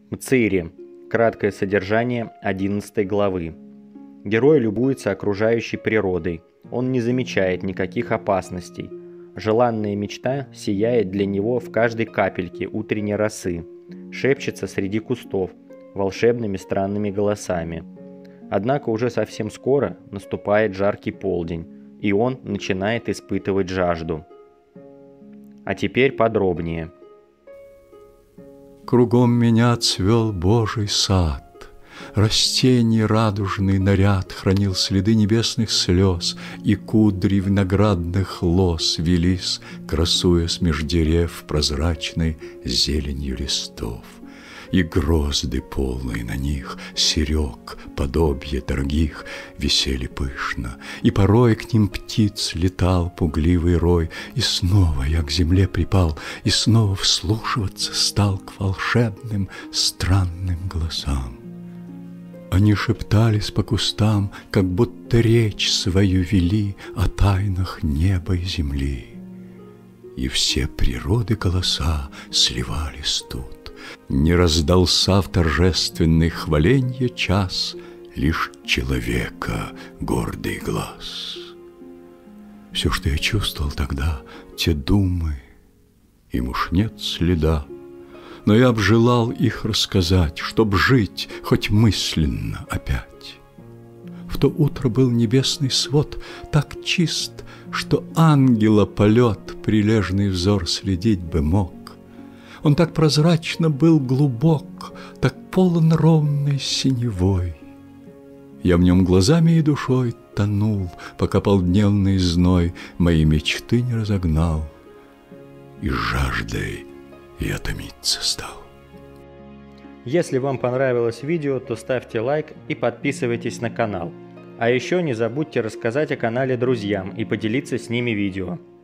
Мцири. Краткое содержание 11 главы. Герой любуется окружающей природой. Он не замечает никаких опасностей. Желанная мечта сияет для него в каждой капельке утренней росы, шепчется среди кустов волшебными странными голосами. Однако уже совсем скоро наступает жаркий полдень, и он начинает испытывать жажду. А теперь подробнее. Кругом меня цвел Божий сад, растений радужный наряд хранил следы небесных слез, и кудри виноградных лоз велись, красуясь меж дерев прозрачной зеленью листов. И грозды полные на них, серег, подобие дорогих, висели пышно, и порой к ним птиц летал пугливый рой, и снова я к земле припал, и снова вслушиваться стал к волшебным странным голосам. Они шептались по кустам, как будто речь свою вели о тайнах неба и земли. И все природы голоса сливались тут. Не раздался в торжественный хваленье час лишь человека гордый глаз. Все, что я чувствовал тогда, те думы, им уж нет следа, но я б желал их рассказать, чтоб жить хоть мысленно опять. В то утро был небесный свод так чист, что ангела полет прилежный взор следить бы мог. Он так прозрачно был глубок, так полон ровной синевой. Я в нем глазами и душой тонул, пока полдневный зной мои мечты не разогнал, и жаждой я томиться стал. Если вам понравилось видео, то ставьте лайк и подписывайтесь на канал. А еще не забудьте рассказать о канале друзьям и поделиться с ними видео.